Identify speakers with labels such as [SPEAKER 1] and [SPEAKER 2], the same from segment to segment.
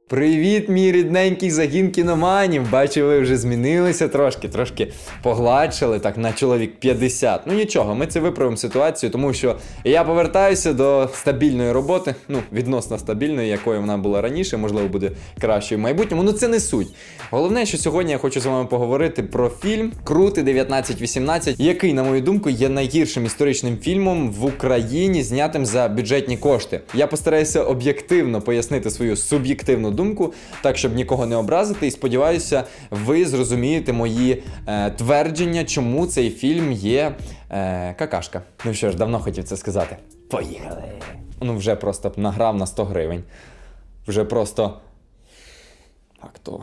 [SPEAKER 1] Привіт, мій рідненький загін кіноманів! Бачу, ви вже змінилися трошки погладшили, так, на чоловік 50. Ну нічого, ми це виправимо ситуацію, тому що я повертаюся до стабільної роботи, відносно стабільної, якою вона була раніше, можливо, буде кращою в майбутньому, це не суть. Головне, що сьогодні я хочу з вами поговорити про фільм «Крути 1918», який, на мою думку, є найгіршим історичним фільмом в Україні, знятим за бюджетні кошти. Я постараюся об'єктивно пояснити свою суб'єктивну думку, так, щоб нікого не образити, і сподіваюся, ви зрозумієте мої твердження, чому цей фільм є какашка. Ну що ж, давно хотів це сказати. Поїхали! Вже просто награв на 100 гривень. Вже просто актор.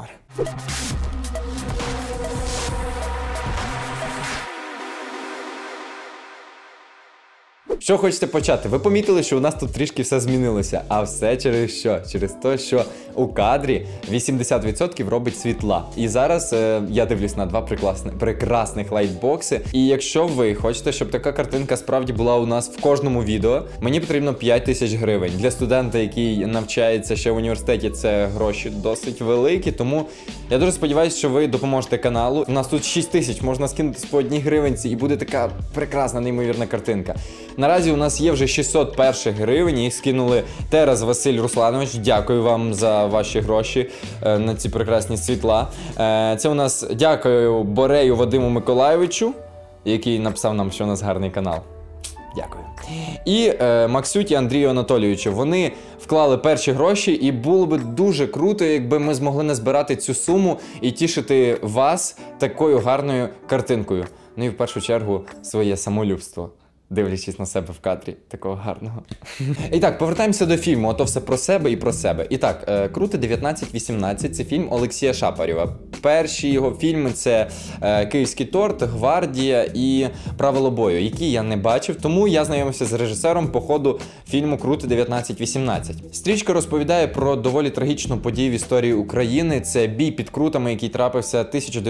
[SPEAKER 1] Що хочете почати? Ви помітили, що у нас тут трішки все змінилося. А все через що? Через те, що у кадрі 80% робить світла. І зараз я дивлюсь на два прекрасних лайтбокси. І якщо ви хочете, щоб така картинка справді була у нас в кожному відео, мені потрібно 5000 гривень. Для студента, який навчається ще в університеті, це гроші досить великі. Тому я дуже сподіваюся, що ви допоможете каналу. У нас тут 6000, можна скинути по 1 гривенці і буде така прекрасна, неймовірна картинка. Наразі у нас є вже 601 гривень, їх скинули Тераз Василь Русланович. Дякую вам за ваші гроші на ці прекрасні світла. Це у нас дякую Борею Вадиму Миколайовичу, який написав нам, що у нас гарний канал. Дякую. І Максюті Андрію Анатолійовичу. Вони вклали перші гроші, і було б дуже круто, якби ми змогли назбирати цю суму і тішити вас такою гарною картинкою. Ну і в першу чергу своє самолюбство, дивлячись на себе в кадрі, такого гарного. І так, повертаємося до фільму, ото все про себе і про себе. І так, «Крути 1918» – це фільм Олексія Шапарєва. Перші його фільми – це «Київський торт», «Гвардія» і «Правило бою», які я не бачив, тому я знайомився з режисером по ходу фільму «Крути 1918». Стрічка розповідає про доволі трагічну подію в історії України. Це бій під Крутами, який трапився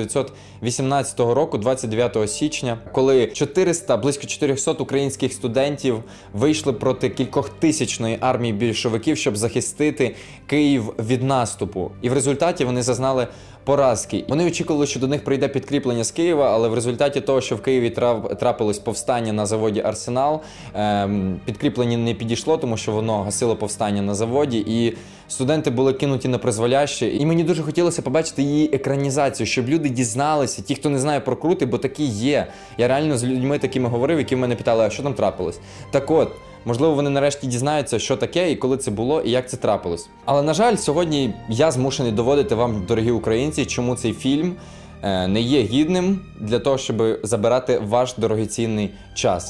[SPEAKER 1] 1918 року, 29 січня, коли близько 400 українських студентів вийшли проти кількохтисячної армії більшовиків, щоб захистити Київ від наступу. І в результаті вони зазнали поразки. Вони очікували, що до них прийде підкріплення з Києва, але в результаті того, що в Києві трапилось повстання на заводі «Арсенал», підкріплення не підійшло, тому що воно гасило повстання на заводі, і студенти були кинуті на призволяще. І мені дуже хотілося побачити її екранізацію, щоб люди дізналися, ті, хто не знає про Крути, бо такі є. Я реально з людьми такими говорив, які в мене питали, а що там трапилось? Так от, можливо, вони нарешті дізнаються, що таке і коли це було, і як це трапилось. Але, на жаль, сьогодні я змушений доводити вам, дорогі українці, чому цей фільм не є гідним для того, щоб забирати ваш дорогоцінний час.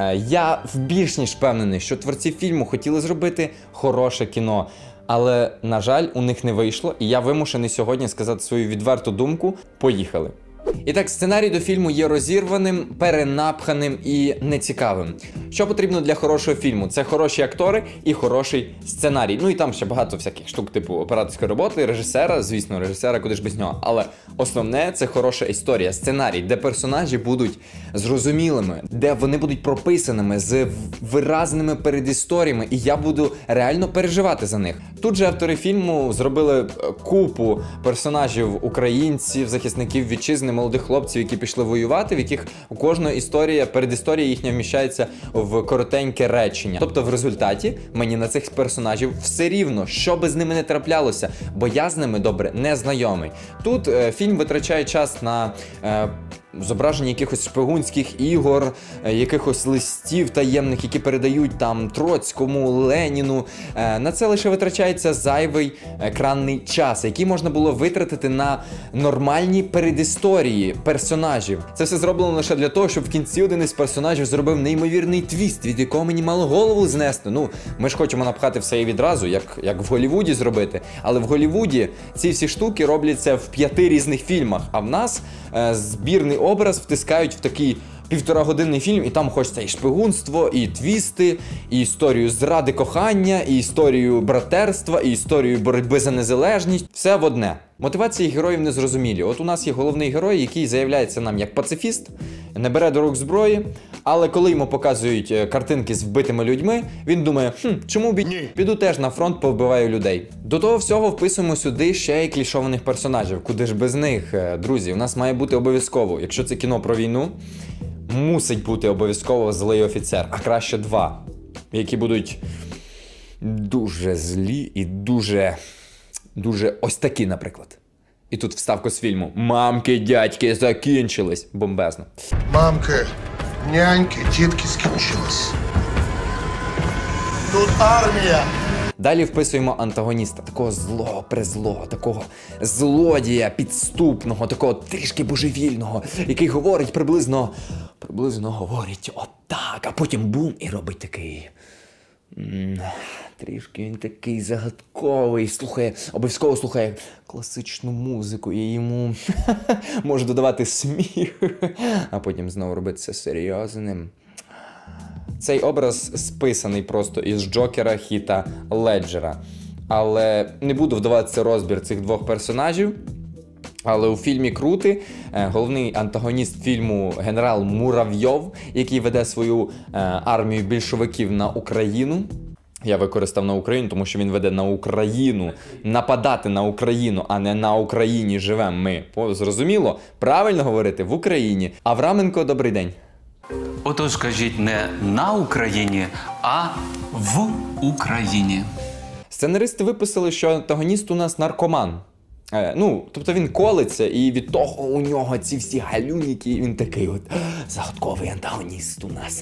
[SPEAKER 1] Я більш ніж впевнений, що творці фільму хотіли зробити хороше кіно. Але, на жаль, у них не вийшло, і я вимушений сьогодні сказати свою відверту думку. Поїхали. І так, сценарій до фільму є розірваним, перенапханим і нецікавим. Що потрібно для хорошого фільму? Це хороші актори і хороший сценарій. Ну і там ще багато всяких штук, типу операторської роботи, режисера, звісно, режисера, куди ж без нього. Але основне – це хороша історія, сценарій, де персонажі будуть зрозумілими, де вони будуть прописаними, з виразними передісторіями, і я буду реально переживати за них. Тут же автори фільму зробили купу персонажів українців, захисників вітчизни, молодих хлопців, які пішли воювати, в яких у кожної історія, передісторія їхня вміщається в коротеньке речення. Тобто в результаті мені на цих персонажів все рівно, що би з ними не траплялося, бо я з ними добре не знайомий. Тут фільм витрачає час на зображення якихось шпигунських ігор, якихось листів таємних, які передають там Троцькому, Леніну. На це лише витрачається зайвий екранний час, який можна було витратити на нормальні передісторії персонажів. Це все зроблено лише для того, щоб в кінці один із персонажів зробив неймовірний твіст, від якого мені мало голову знести. Ну, ми ж хочемо напхати все і відразу, як в Голлівуді зробити. Але в Голлівуді ці всі штуки робляться в 5 різних фільмах, а в нас збірний образ втискають в такий 1,5-годинний фільм, і там хочеться і шпигунство, і твісти, і історію зради кохання, і історію братерства, і історію боротьби за незалежність. Все в одне. Мотивації героїв не зрозумілі. От у нас є головний герой, який заявляється нам як пацифіст, не бере до рук зброї, але коли йому показують картинки з вбитими людьми, він думає, чому б ні? Піду теж на фронт, повбиваю людей. До того всього вписуємо сюди ще й клішованих персонажів. Куди ж без них, друзі? У нас має бути обов'язково, якщо це кіно про війну, мусить бути обов'язково злий офіцер, а краще два, які будуть дуже злі і дуже ось такі, наприклад. І тут вставка з фільму «Мамки, дядьки закінчились». Бомбезно.
[SPEAKER 2] Мамки, няньки, тітки скінчились. Тут армія.
[SPEAKER 1] Далі вписуємо антагоніста, такого злого, призлого, такого злодія підступного, такого трішки божевільного, який говорить приблизно говорить отак, а потім бум і робить такий. Трішки він такий загадковий, обов'язково слухає класичну музику і йому може додавати сміх, а потім знову робити це серйозним. Цей образ списаний просто із Джокера Хіта Леджера. Але не буду вдаватися в розбір цих двох персонажів. Але у фільмі «Крути» головний антагоніст фільму генерал Муравйов, який веде свою армію більшовиків на Україну. Я використав на Україну, тому що він веде на Україну. Нападати на Україну, а не на Україні живемо ми. Зрозуміло? Правильно говорити в Україні. Авраменко, добрий день.
[SPEAKER 3] Отож, кажіть, не на Україні, а в Україні.
[SPEAKER 1] Сценаристи виписали, що антагоніст у нас наркоман. Тобто він колиться, і від того у нього ці всі галюніки, він такий от загадковий антагоніст у нас.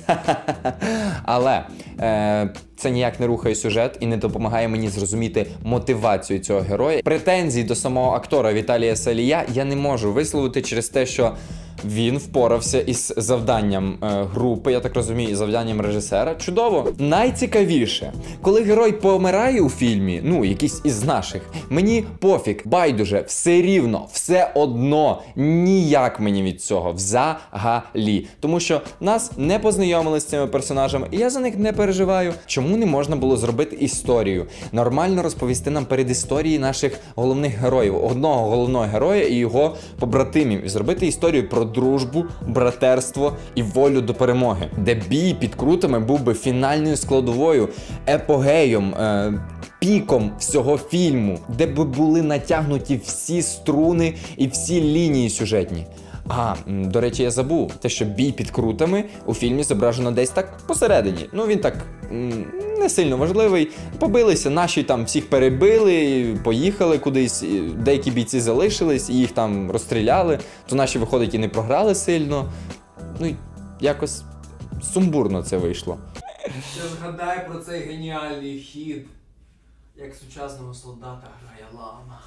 [SPEAKER 1] Але це ніяк не рухає сюжет і не допомагає мені зрозуміти мотивацію цього героя. Претензій до самого актора Віталія Салія я не можу висловити через те, що він впорався із завданням групи, я так розумію, із завданням режисера. Чудово. Найцікавіше, коли герой помирає у фільмі, якийсь із наших, мені пофіг, байдуже, все рівно, все одно, ніяк мені від цього, взагалі. Тому що нас не познайомили з цими персонажами, і я за них не переживаю. Чому не можна було зробити історію? Нормально розповісти нам передісторії наших головних героїв, одного головного героя і його побратимів, і зробити історію про дружбу, братерство і волю до перемоги, де бій під Крутами був би фінальною складовою, епогеєм, піком всього фільму, де б були натягнуті всі струни і всі лінії сюжетні. До речі, я забув, те, що бій під Крутами у фільмі зображено десь так посередині. Він так не сильно важливий. Побилися, наші там всіх перебили, поїхали кудись, деякі бійці залишились, і їх там розстріляли, то наші, виходить, і не програли сильно. Якось сумбурно це вийшло.
[SPEAKER 4] Ще згадай про цей геніальний хід, як сучасного солдата грає Лама.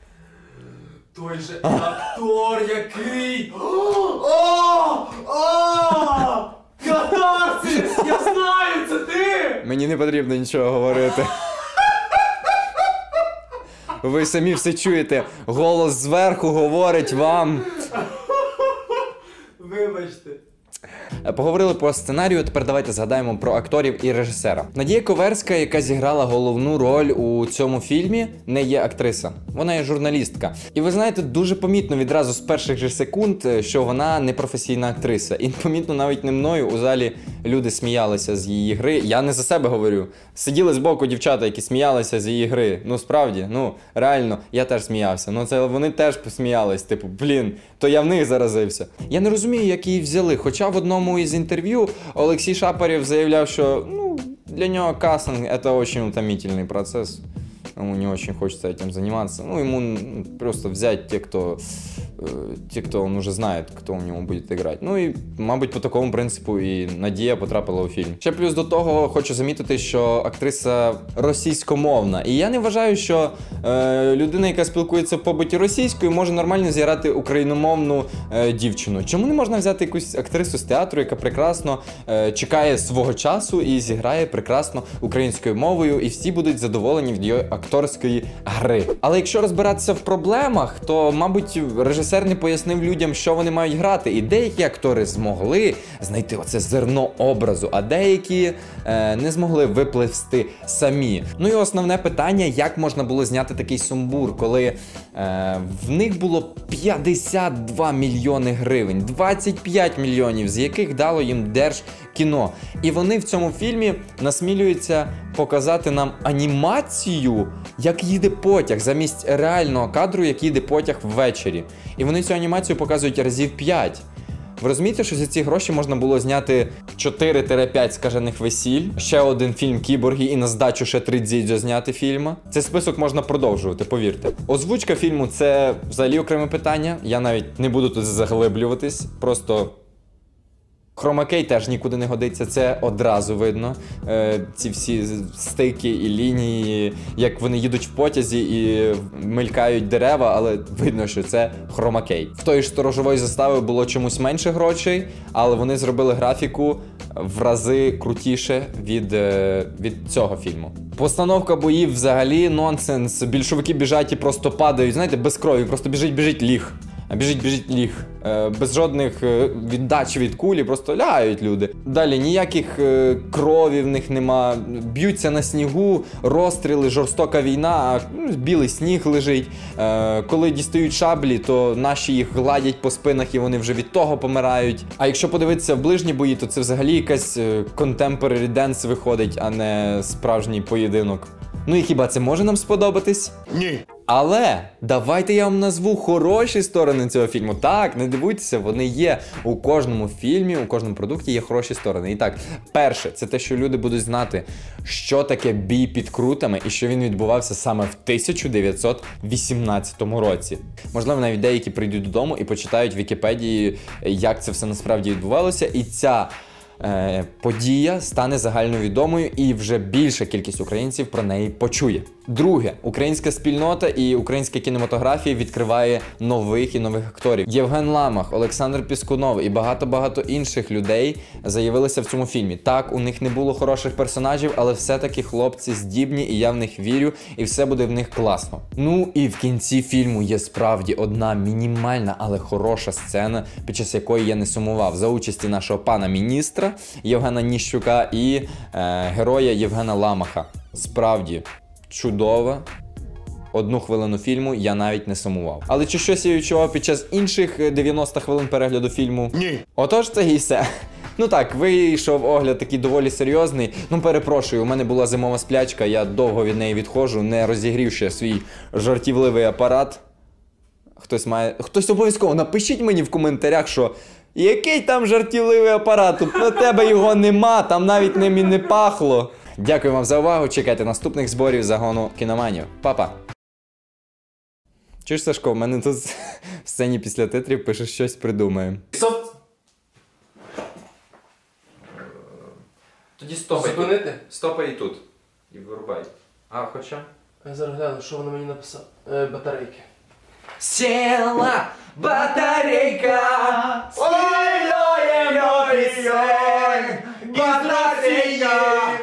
[SPEAKER 4] Той же актор, який... Катарсис! Я знаю, це ти!
[SPEAKER 1] Мені не потрібно нічого говорити. Ви самі все чуєте. Голос зверху говорить вам.
[SPEAKER 4] Вибачте.
[SPEAKER 1] Поговорили про сценарію, тепер давайте згадаємо про акторів і режисера. Надія Коверська, яка зіграла головну роль у цьому фільмі, не є актриса. Вона є журналістка. І ви знаєте, дуже помітно відразу з перших же секунд, що вона не професійна актриса. І помітно навіть не мною, у залі люди сміялися з її гри. Я не за себе говорю. Сиділи збоку дівчата, які сміялися з її гри. Справді, реально, я теж сміявся. Це вони теж посміялись, то я в них заразився. Я не розумію, як її взяли, хоча в одному із інтерв'ю Олексій Шапарєв заявляв, що для нього кастинг – це дуже утомительний процес. Ему не очень хочется этим заниматься. Ему просто взять те, кто он уже знает, кто у него будет играть. І, мабуть, по такому принципу і Надія потрапила у фільм. Ще плюс до того хочу замітити, що актриса російськомовна. І я не вважаю, що людина, яка спілкується в побуті російською, може нормально зіграти україномовну дівчину. Чому не можна взяти якусь актрису з театру, яка прекрасно чекає свого часу і зіграє прекрасно українською мовою, і всі будуть задоволені від її акторської гри. Але якщо розбиратися в проблемах, то, мабуть, режисер не пояснив людям, що вони мають грати. І деякі актори змогли знайти оце зерно образу, а деякі не змогли випливсти самі. І основне питання, як можна було зняти такий сумбур, коли в них було 52 мільйони гривень, 25 мільйонів, з яких дало їм Держкіно. І вони в цьому фільмі насмілюються показати нам анімацію, як їде потяг, замість реального кадру, як їде потяг ввечері. І вони цю анімацію показують разів 5. Ви розумієте, що за ці гроші можна було зняти 4-5 скажених весіль, ще один фільм «Кіборги» і на здачу ще 3 дзідзьо зняти фільма. Цей список можна продовжувати, повірте. Озвучка фільму – це взагалі окреме питання, я навіть не буду тут заглиблюватись, просто... Хромакей теж нікуди не годиться, це одразу видно. Ці всі стики і лінії, як вони їдуть в потязі і мелькають дерева, але видно, що це хромакей. В тої ж сторожової застави було чомусь менше грошей, але вони зробили графіку в рази крутіше від цього фільму. Постановка боїв взагалі нонсенс. Більшовики біжать і просто падають, знаєте, без крові, просто біжить ліг. Біжить ліг. Без жодних віддач від кулі, просто лягають люди. Далі ніяких крові в них нема, б'ються на снігу, розстріли, жорстока війна, а білий сніг лежить. Коли дістають шаблі, то наші їх гладять по спинах і вони вже від того помирають. А якщо подивитися в ближні бої, то це взагалі якась contemporary dance виходить, а не справжній поєдинок. Ну і хіба це може нам сподобатись?
[SPEAKER 2] Ні.
[SPEAKER 1] Але давайте я вам назву хороші сторони цього фільму. Так, не дивуйтеся, вони є. У кожному фільмі, у кожному продукті є хороші сторони. І так, перше, це те, що люди будуть знати, що таке бій під крутами і що він відбувався саме в 1918 році. Можливо, навіть деякі прийдуть додому і почитають в Вікіпедії, як це все насправді відбувалося. І ця подія стане загальновідомою і вже більша кількість українців про неї почує. Друге, українська спільнота і українська кінематографія відкриває нових і нових акторів. Євген Ламах, Олександр Піскунов і багато-багато інших людей заявилися в цьому фільмі. Так, у них не було хороших персонажів, але все-таки хлопці здібні і я в них вірю, і все буде в них класно. Ну і в кінці фільму є справді одна мінімальна, але хороша сцена, під час якої я не сумував, за участі нашого пана міністра Євгена Ніщука і героя Євгена Ламаха. Справді чудова. 1 хвилину фільму я навіть не сумував. Але чи щось я відчував під час інших 90 хвилин перегляду фільму?
[SPEAKER 2] Ні.
[SPEAKER 1] Отож, це і все. Ну так, вийшов огляд такий доволі серйозний. Ну перепрошую, у мене була зимова сплячка, я довго від неї відходжу, не розігрівши свій жартівливий апарат. Хтось обов'язково напишіть мені в коментарях, що який там жартівливий апарат, тут на тебе його нема, там навіть ним і не пахло. Дякую вам за увагу, чекайте наступних зборів загону кіноманів. Па-па! Чуєш, Сашко, в мене тут в сцені після титрів пише щось придумаємо. Тоді стопай.
[SPEAKER 4] Зупинити?
[SPEAKER 1] Стопай і тут. І вирубай. А, хоча?
[SPEAKER 4] Я зараз гляну, що воно мені написало. Батарейки.
[SPEAKER 1] Села батарейка, ой-ой-ой-ой, батарейка.